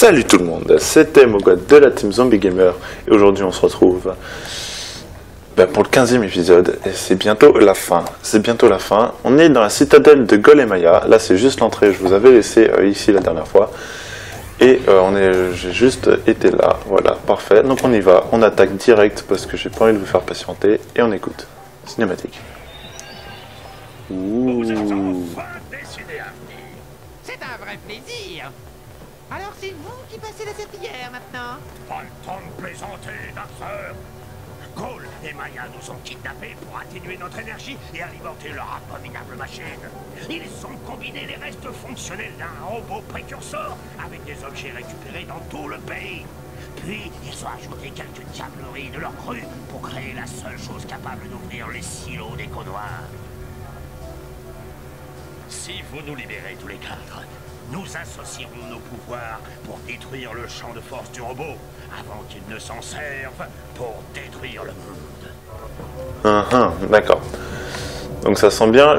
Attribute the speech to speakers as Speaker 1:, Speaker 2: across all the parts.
Speaker 1: Salut tout le monde, c'était Mogod de la team Zombie Gamer et aujourd'hui on se retrouve pour le 15e épisode et c'est bientôt la fin. On est dans la citadelle de Golemaya, là c'est juste l'entrée, je vous avais laissé ici la dernière fois et j'ai juste été là, voilà, parfait. Donc on y va, on attaque direct parce que j'ai pas envie de vous faire patienter et on écoute. Cinématique. Ouh.
Speaker 2: C'est un vrai plaisir. Alors c'est vous qui passez la serpillière maintenant?
Speaker 3: Pas le temps de plaisanter, Darkseur. Cole et Maya nous ont kidnappés pour atténuer notre énergie et alimenter leur abominable machine. Ils ont combiné les restes fonctionnels d'un robot précurseur avec des objets récupérés dans tout le pays. Puis, ils ont ajouté quelques diableries de leur cru pour créer la seule chose capable d'ouvrir les silos des Caudoirs. Si vous nous libérez tous les quatre, nous associerons nos pouvoirs pour détruire le champ de force du robot, avant qu'il ne s'en serve pour détruire le monde.
Speaker 1: D'accord. Donc ça sent bien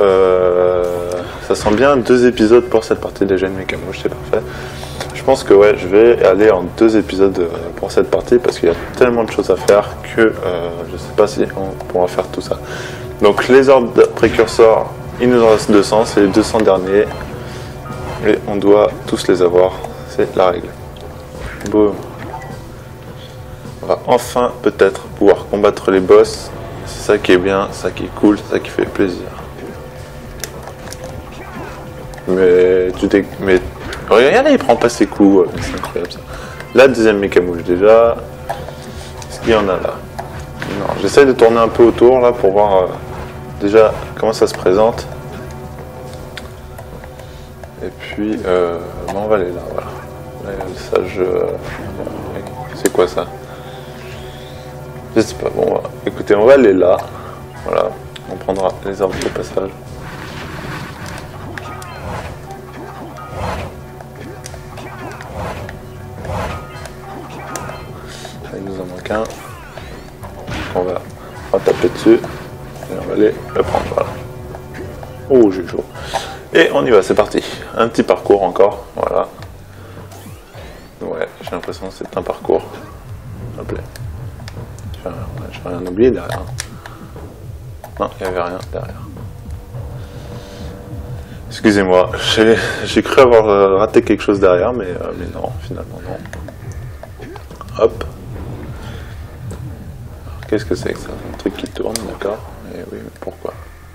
Speaker 1: ça sent bien 2 épisodes pour cette partie des jeunes mécamouches, c'est parfait. Je pense que ouais, je vais aller en 2 épisodes pour cette partie parce qu'il y a tellement de choses à faire que je sais pas si on pourra faire tout ça. Donc les orbes précurseurs, il nous en reste 200, c'est les 200 derniers. Et on doit tous les avoir, c'est la règle. Boum. On va enfin peut-être pouvoir combattre les boss. C'est ça qui est bien, ça qui est cool, ça qui fait plaisir. Mais regardez, il prend pas ses coups, c'est incroyable ça. La deuxième mécamouche déjà. Est-ce qu'il y en a là? Non, j'essaie de tourner un peu autour là pour voir déjà comment ça se présente. Et puis, on va aller là, voilà. Là, il y a le sage... c'est quoi ça? Je sais pas, bon, écoutez, on va aller là. Voilà, on prendra les arbres de passage. Il nous en manque un. On va taper dessus. Et on va aller le prendre, voilà. Oh, j'ai chaud. Et on y va, c'est parti. Un petit parcours encore, voilà. Ouais, j'ai l'impression que c'est un parcours. Hop là. J'ai rien oublié derrière. Non, il n'y avait rien derrière. Excusez-moi, j'ai cru avoir raté quelque chose derrière, mais non, finalement non. Hop. Qu'est-ce que c'est que ça? Un truc qui tourne, d'accord. Et oui, mais pourquoi?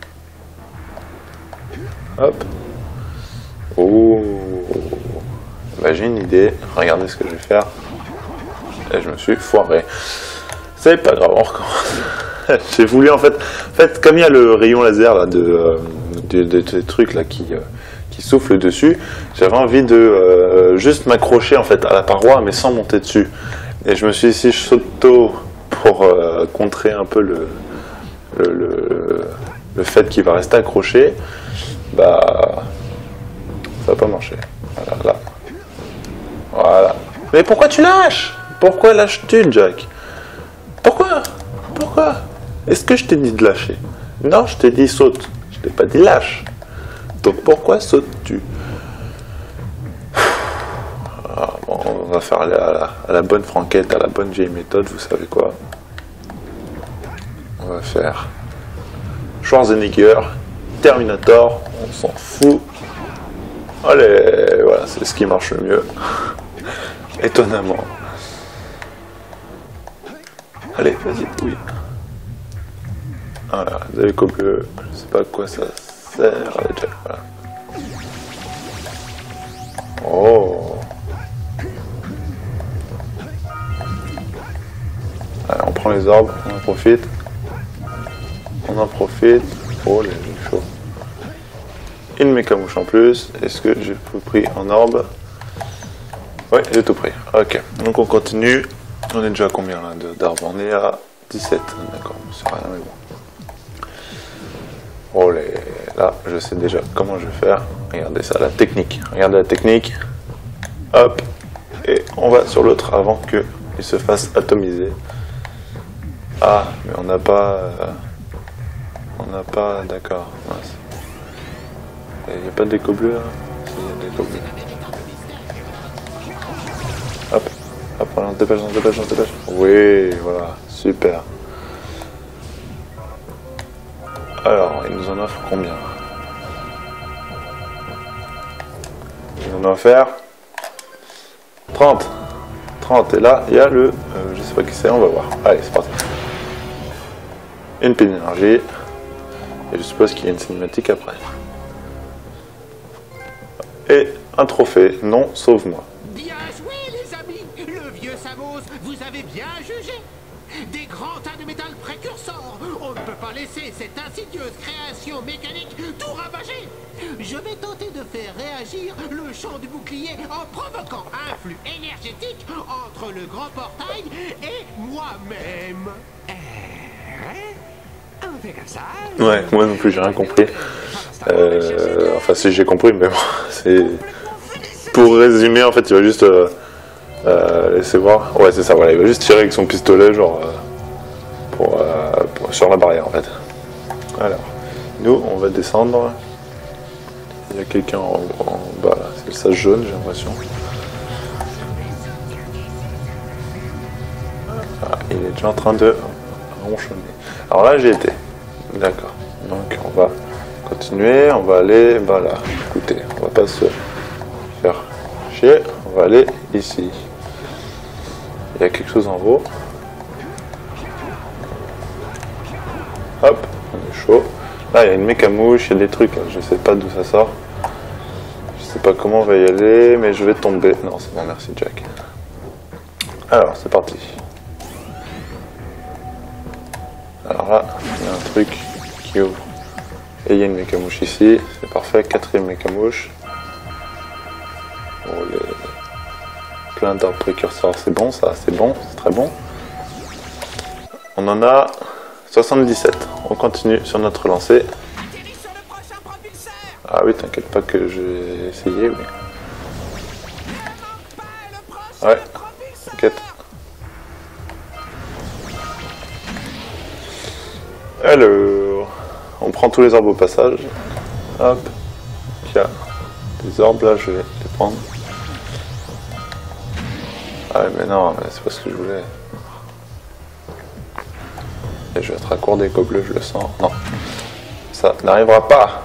Speaker 1: Hop. Oh. Bah, j'ai une idée. Regardez ce que je vais faire. Et je me suis foiré. C'est pas grave, on recommence. J'ai voulu en fait, comme il y a le rayon laser là de trucs là qui souffle dessus, j'avais envie de juste m'accrocher en fait à la paroi mais sans monter dessus. Et je me suis dit si je saute tôt pour contrer un peu le fait qu'il va rester accroché, bah ça va pas marcher. Voilà, là. Voilà. Mais pourquoi tu lâches? Pourquoi lâches-tu, Jack? Pourquoi? Est-ce que je t'ai dit de lâcher? Non, je t'ai dit saute. Je t'ai pas dit lâche. Donc pourquoi sautes-tu? Bon, on va faire à la bonne franquette, à la bonne vieille méthode, vous savez quoi? On va faire Schwarzenegger, Terminator, on s'en fout. Allez, voilà, c'est ce qui marche le mieux. Étonnamment. Allez, vas-y, oui. Voilà, vous avez copié, je sais pas à quoi ça sert. Allez, Jack, voilà. Oh. Allez, on prend les orbes, on en profite. Oh, les jeux chauds. Une mécamouche en plus. Est-ce que j'ai tout pris en orbe? Ouais, j'ai tout pris. Ok, donc on continue. On est déjà à combien là d'arbres? On est à 17. D'accord, c'est rien, mais bon. Oh là, je sais déjà comment je vais faire. Regardez ça, la technique. Regardez la technique. Hop. Et on va sur l'autre avant qu'il se fasse atomiser. Ah, mais on n'a pas... D'accord. Il n'y a pas d'écho bleu là? Si, il y a d'écho bleu. on se dépêche, on se dépêche, on se dépêche. Oui, voilà, super. Alors, il nous en offre combien? Il en a offert 30. 30. Et là, il y a le... je sais pas qui c'est, on va voir. Allez, c'est parti. Une pile d'énergie. Et je suppose qu'il y a une cinématique après. Et un trophée. Non, sauve-moi.
Speaker 2: Bien joué, les amis. Le vieux Samos, vous avez bien jugé. Des grands tas de métal précurseurs. On ne peut pas laisser cette insidieuse création mécanique tout ravager. Je vais tenter de faire réagir le champ du bouclier en provoquant un flux énergétique entre le grand portail et moi-même. On fait comme ça.
Speaker 1: Ouais, moi non plus, j'ai rien compris. Enfin, si j'ai compris, mais bon, c'est... Pour résumer, en fait, il va juste... laisser voir. Ouais, c'est ça, voilà, il va juste tirer avec son pistolet, genre... sur la barrière, en fait. Alors, nous, on va descendre. Il y a quelqu'un en bas, là. C'est le sage jaune, j'ai l'impression. Ah, il est déjà en train de ronchonner. Alors là, j'ai été. D'accord. Donc, on va continuer. On va aller... Bah là, écoutez, on va pas se faire chier. On va aller ici. Il y a quelque chose en haut. Hop, on est chaud. Là, il y a une mécamouche, il y a des trucs. Je sais pas d'où ça sort. Je sais pas comment on va y aller, mais je vais tomber. Non, c'est bon, merci Jack. Alors, c'est parti. Alors là, il y a un truc qui ouvre. Et il y a une mécamouche ici. C'est parfait. 4e mécamouche. Bon, plein d'arbres précurseurs, c'est bon, ça, c'est bon, c'est très bon. On en a 77. On continue sur notre lancée. Ah oui, t'inquiète pas que je vais essayer, oui. Ouais, t'inquiète. Alors, on prend tous les orbes au passage. Hop, il y a des orbes là, je vais les prendre. Ah mais non, mais c'est pas ce que je voulais. Et je vais être raccordé qu'au bleu, je le sens. Non, ça n'arrivera pas.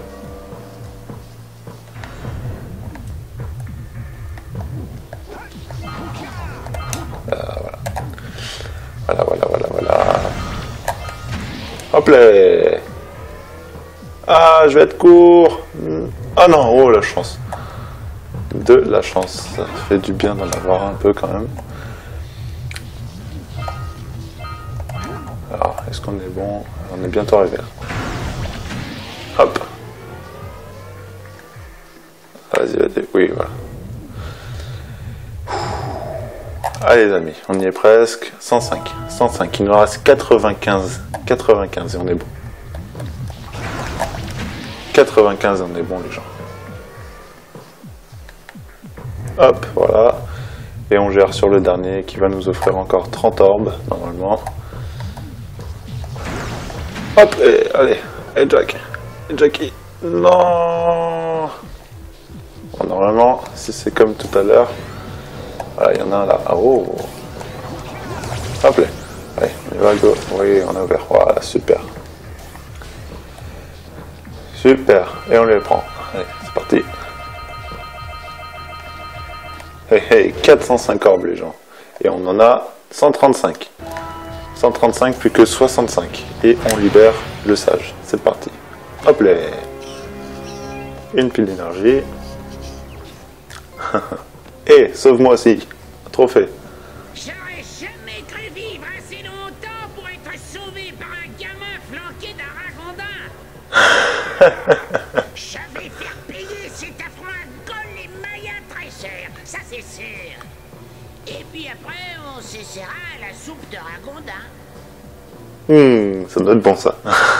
Speaker 1: Voilà. Voilà. Hop là. Ah, je vais être court. Ah non, oh la chance. De la chance, ça fait du bien d'en avoir un peu quand même. Alors, est-ce qu'on est bon? On est bientôt arrivé. Hop. Vas-y, oui, voilà. Allez les amis, on y est presque. 105, il nous reste 95 et on est bon. 95 et on est bon les gens. Hop, voilà. Et on gère sur le dernier qui va nous offrir encore 30 orbes, normalement. Hop, et allez, et Jack. Et Jackie. Non. Bon, normalement, si c'est comme tout à l'heure. Voilà, il y en a un là. Oh. Hop là. Allez, on y va, go. Oui, on a ouvert. Voilà, super. Super. Et on les prend. Allez, c'est parti. Hey, 405 orbes les gens. Et on en a 135. 135 plus que 65. Et on libère le sage. C'est parti. Hop là. Une pile d'énergie. Et sauve-moi aussi. Trophée.
Speaker 2: J'aurais jamais cru vivre assez longtemps pour être sauvé par un gamin flanqué d'un ragondin. Je vais faire payer cet affreux Gol et Maya très cher, ça c'est sûr. Et puis après, on s'essaiera à la soupe de ragondin.
Speaker 1: Ça doit être bon ça.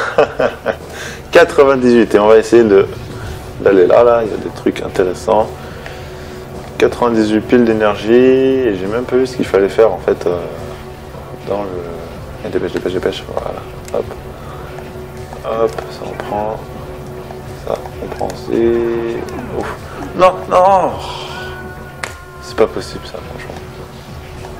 Speaker 1: 98 et on va essayer d'aller là, il y a des trucs intéressants. 98 piles d'énergie et j'ai même pas vu ce qu'il fallait faire en fait dans le... Dépêche, voilà. Hop. Hop, ça on prend. Ça on prend aussi. Ouf. Non. C'est pas possible ça franchement.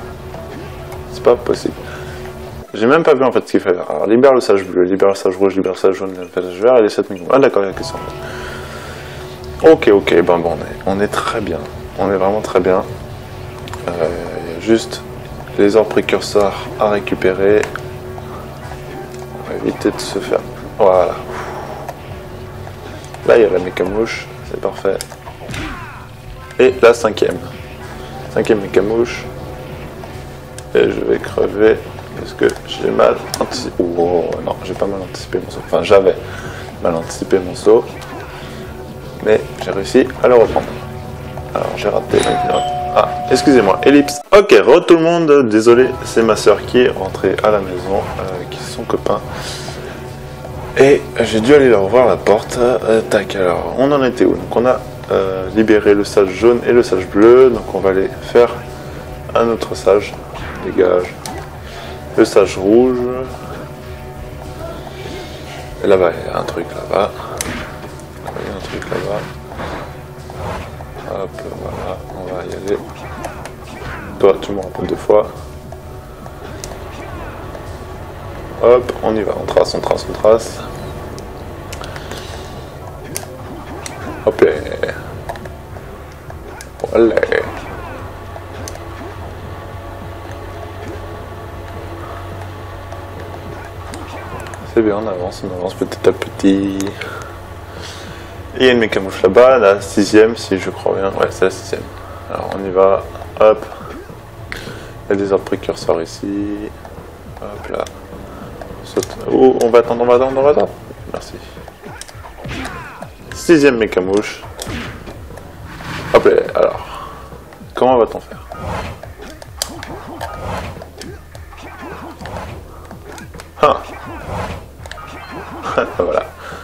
Speaker 1: pas possible. J'ai même pas vu en fait ce qu'il fallait. Alors, libère le sage bleu, libère le sage rouge, libère le sage jaune, libère le sage vert et les 7 mécamos. Ah d'accord, il y a que ça. Ok, ben bon, on est très bien. On est vraiment très bien. Il y a juste les orbes précurseurs à récupérer. On va éviter de se faire... Voilà. Là, il y a la mécamouche. C'est parfait. Et la cinquième mécamouche. Et je vais crever parce que j'ai mal anticipé. Oh non, j'ai pas mal anticipé mon saut. Enfin, j'avais mal anticipé mon saut. Mais j'ai réussi à le reprendre. Alors, j'ai raté. Ah, excusez-moi, ellipse. Ok, re tout le monde. Désolé, c'est ma soeur qui est rentrée à la maison, qui est son copain. Et j'ai dû aller leur ouvrir la porte. Tac, alors, on en était où? Donc, on a libéré le sage jaune et le sage bleu. Donc, on va aller faire un autre sage. Dégage. Le sage rouge. Et là-bas, il y a un truc là-bas. Il y a un truc là-bas. Hop, voilà, on va y aller. Toi, tu me rappelles 2 fois. Hop, on y va, on trace. Hop là. Voilà. C'est bien, on avance petit à petit. Et il y a une mécamouche là-bas, la 6ème si je crois bien. Ouais, c'est la 6ème. Alors on y va. Hop. Il y a des arbres précurseurs ici. Hop là. On saute. Oh, on va attendre. Merci. 6ème mécamouche. Hop là. Alors. Comment va-t-on faire? Ah. Voilà.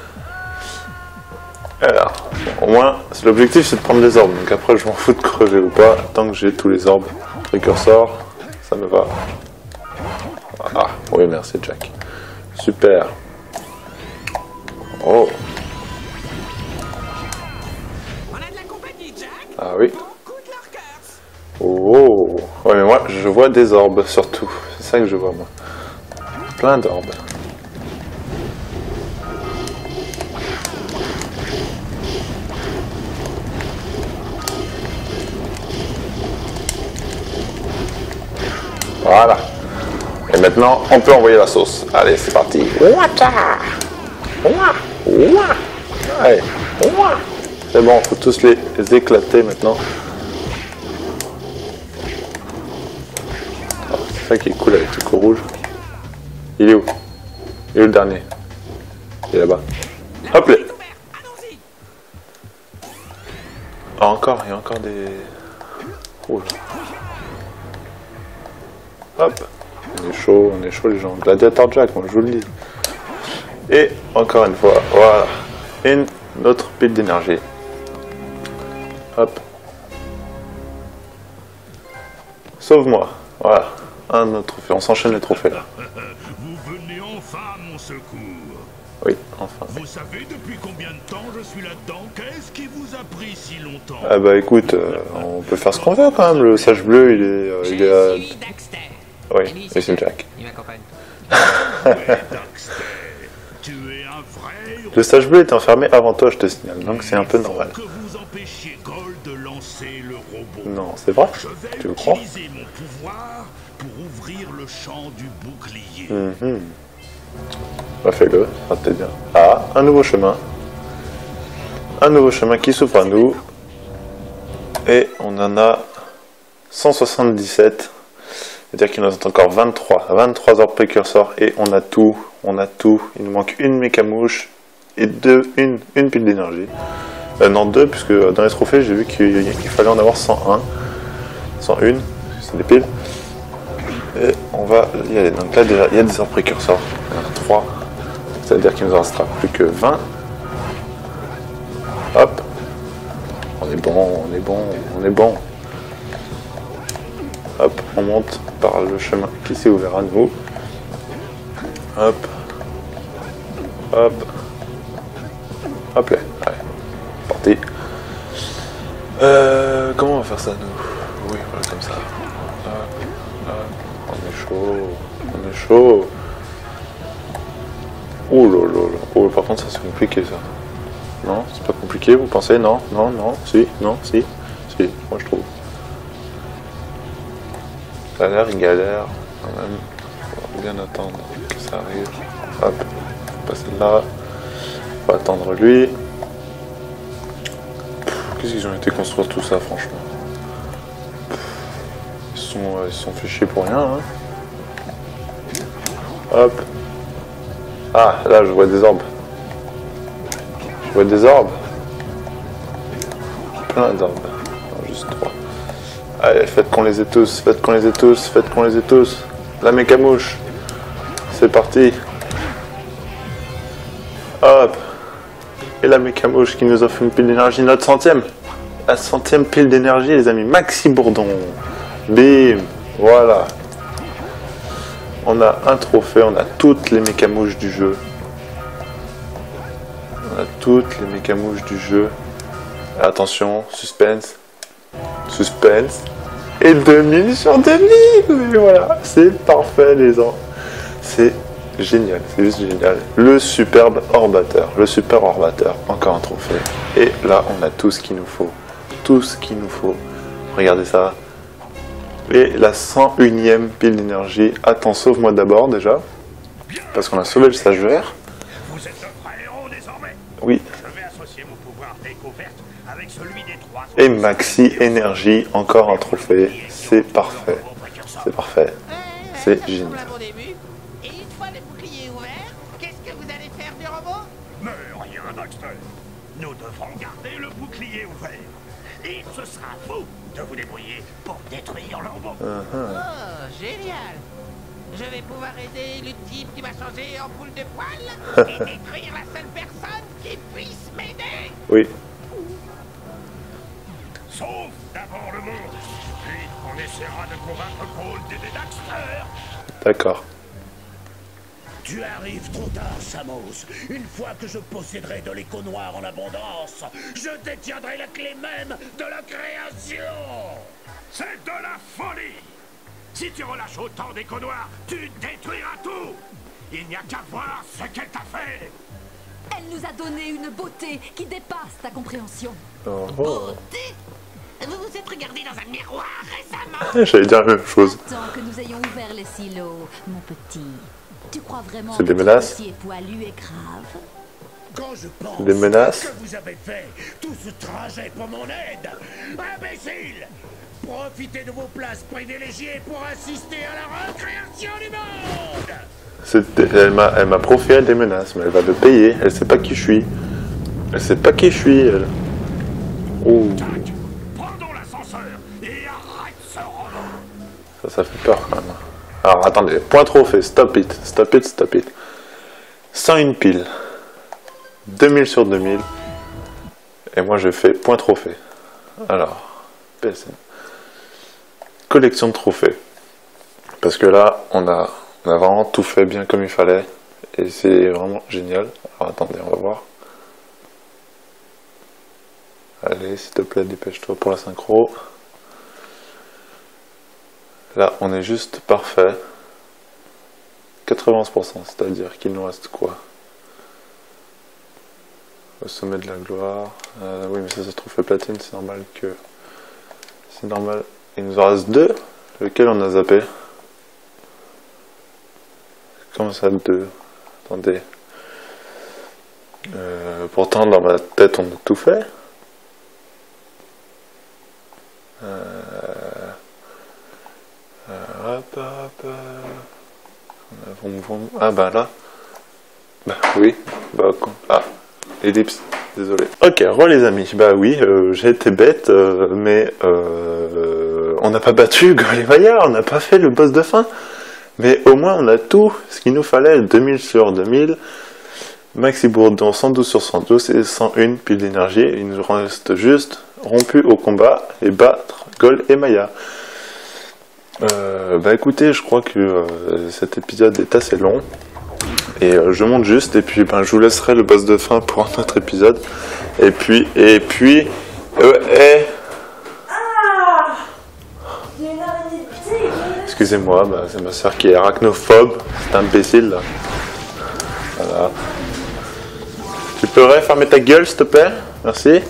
Speaker 1: Alors, au moins, l'objectif c'est de prendre les orbes, donc après je m'en fous de crever ou pas, tant que j'ai tous les orbes précurseurs, ça me va. Ah, oui merci Jack. Super. Oh.
Speaker 2: On a de la compagnie, Jack.
Speaker 1: Ah oui.
Speaker 2: Beaucoup de leur cœur.
Speaker 1: Oh. Ouais mais moi, je vois des orbes surtout, c'est ça que je vois moi. Plein d'orbes. Voilà. Et maintenant, on peut envoyer la sauce. Allez, c'est parti. Allez. C'est bon, faut tous les éclater maintenant. C'est ça qui est cool avec le coup rouge. Il est où? Il est où le dernier? Il est là-bas. Hop là. Ah, encore, il y a encore des rouges. Hop, on est chaud les gens. Gladiator Jack, moi je vous le dis. Et encore une fois, voilà, une autre pile d'énergie. Hop. Sauve-moi, voilà, un autre trophée. On s'enchaîne les trophées là.
Speaker 3: Vous venez enfin à mon secours.
Speaker 1: Oui, enfin.
Speaker 3: Vous savez depuis combien de temps je suis là-dedans? Qu'est-ce qui vous a pris si longtemps?
Speaker 1: Ah bah écoute, on peut faire ce qu'on veut quand même. Le sage bleu, il est à...
Speaker 2: Dexter.
Speaker 1: Oui, et c'est Jack.
Speaker 2: Il m'accompagne.
Speaker 3: Dexter, tu es un vrai...
Speaker 1: Le sage bleu est enfermé avant toi, je te signale, donc c'est un peu normal.
Speaker 3: Que vous empêchiez Gold de lancer le robot.
Speaker 1: Non, c'est vrai?
Speaker 3: Je vais
Speaker 1: Tu le crois?
Speaker 3: utiliser mon pouvoir pour ouvrir le champ du bouclier.
Speaker 1: Bah fais-le, ça va peut-être bien. Ah, un nouveau chemin. Un nouveau chemin qui s'ouvre à nous. Et on en a 177. C'est-à-dire qu'il nous reste encore 23 orbes précurseurs et on a tout. Il nous manque une mécamouche et une pile d'énergie. Non, 2, puisque dans les trophées, j'ai vu qu'il fallait en avoir 101. 101, c'est des piles. Et on va y aller. Donc là, déjà, il y a des orbes précurseurs. Il y en a 3. Ça veut dire qu'il nous en restera plus que 20. Hop. On est bon. Hop, on monte par le chemin qui s'est ouvert à nous. Hop. Hop là. Allez. Parti. Comment on va faire ça nous? Oui, voilà, comme ça. On est chaud. On est chaud. Oh là là là. Oh, par contre, ça c'est compliqué ça. Non, c'est pas compliqué, vous pensez? Non, non, non, si, non, si. Si, moi je trouve. Ça a l'air galère quand même. Faut bien attendre que ça arrive. Hop, passer là. Faut attendre lui. Qu'est-ce qu'ils ont été construire tout ça, franchement? Ils se sont fait chier pour rien, hein. Hop. Ah, là je vois des orbes. Je vois des orbes. Plein d'orbes. Non, juste 3. Allez, faites qu'on les ait tous, faites qu'on les ait tous, faites qu'on les ait tous. La mécamouche. C'est parti. Hop. Et la mécamouche qui nous offre une pile d'énergie, notre centième. La 100e pile d'énergie, les amis. Maxi Bourdon. Bim. Voilà. On a un trophée, on a toutes les mécamouches du jeu. On a toutes les mécamouches du jeu. Attention, suspense. Suspense. Et 2000 sur 2000. Et voilà, c'est parfait les gens. C'est génial, c'est juste génial. Le superbe orbateur. Le super orbateur, encore un trophée. Et là, on a tout ce qu'il nous faut. Tout ce qu'il nous faut. Regardez ça. Et la 101e pile d'énergie. Attends, sauve-moi d'abord déjà. Parce qu'on a sauvé le sage vert.
Speaker 3: Vous êtes le vrai héros désormais.
Speaker 1: Oui.
Speaker 3: Je vais associer mon pouvoir découverte avec celui des 3.
Speaker 1: Et maxi énergie, encore un trophée. C'est parfait. C'est parfait. C'est génial.
Speaker 2: Au début. Et une fois les boucliers ouverts, qu'est-ce que vous allez faire du robot?
Speaker 3: Mais rien, Daxter. Nous devrons garder le bouclier ouvert. Et ce sera vous de vous débrouiller pour détruire l'envoi.
Speaker 2: Oh, génial. Je vais pouvoir aider le type qui va changer en boule de poil et détruire la seule personne qui puisse m'aider.
Speaker 1: Oui.
Speaker 3: Sauve d'abord le monde. Puis on essaiera de convaincre Cole d'aider Daxter.
Speaker 1: D'accord.
Speaker 4: Tu arrives trop tard, Samos. Une fois que je posséderai de l'écho noir en abondance, je détiendrai la clé même de la création.
Speaker 3: C'est de la folie. Si tu relâches autant d'écho noirs, tu détruiras tout. Il n'y a qu'à voir ce qu'elle t'a fait.
Speaker 5: Elle nous a donné une beauté qui dépasse ta compréhension.
Speaker 1: Oh.
Speaker 2: Beauté. Vous vous êtes regardé dans un miroir récemment?
Speaker 1: J'allais dire la même chose.
Speaker 5: Tant que nous ayons ouvert les silos, mon petit. Tu crois vraiment
Speaker 1: C'est des
Speaker 5: que
Speaker 1: menaces?
Speaker 5: ce petit poilu est grave?
Speaker 4: Quand je pense
Speaker 1: Des menaces?
Speaker 4: que vous avez fait tout ce trajet pour mon aide, imbécile! Profitez de vos places privilégiées pour assister à la recréation du monde!
Speaker 1: Elle m'a proféré des menaces, mais elle va le payer. Elle sait pas qui je suis. Elle sait pas qui je suis, elle. Oh.
Speaker 3: Prendons l'ascenseur et arrête ce robot.
Speaker 1: Ça fait peur quand même. Alors attendez, point trophée, stop it, stop it, stop it. 101 piles. 2000 sur 2000. Et moi je fais point trophée. Alors, PSN. Collection de trophées. Parce que là, on a vraiment tout fait bien comme il fallait. Et c'est vraiment génial. Alors attendez, on va voir. Allez, s'il te plaît, dépêche-toi pour la synchro. Là, on est juste parfait. 91%, c'est-à-dire qu'il nous reste quoi? Au sommet de la gloire. Oui, mais ça se trouve fait platine, c'est normal que... C'est normal. Il nous en reste 2. Lequel on a zappé? Comment ça, 2? Attendez. Pourtant, dans ma tête, on a tout fait. Ah bah là. Bah oui. Bah ah. Ellipse. Désolé. Ok, les amis. Bah oui, j'ai été bête, mais on n'a pas battu Gol et Maya, on n'a pas fait le boss de fin. Mais au moins on a tout ce qu'il nous fallait. 2000 sur 2000. Maxi Bourdon 112 sur 112 et 101 pile d'énergie. Il nous reste juste rompu au combat et battre Gol et Maya. Bah écoutez, je crois que cet épisode est assez long. Et je monte juste, et puis ben, je vous laisserai le boss de fin pour un autre épisode. Et puis... Excusez-moi, bah, c'est ma soeur qui est arachnophobe, c'est imbécile là. Voilà. Tu pourrais fermer ta gueule s'il te plaît? Merci.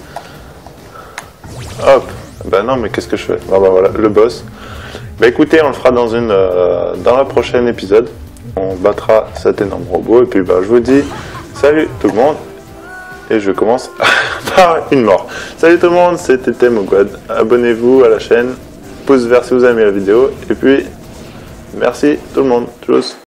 Speaker 1: Hop. Bah non, mais qu'est-ce que je fais? Bah voilà, le boss. Bah écoutez, on le fera dans la prochaine épisode. On battra cet énorme robot et puis bah je vous dis salut tout le monde. Et je commence par une mort. Salut tout le monde, c'était TMOGod. Abonnez-vous à la chaîne, pouce vert si vous avez aimé la vidéo et puis merci tout le monde. Tchuss.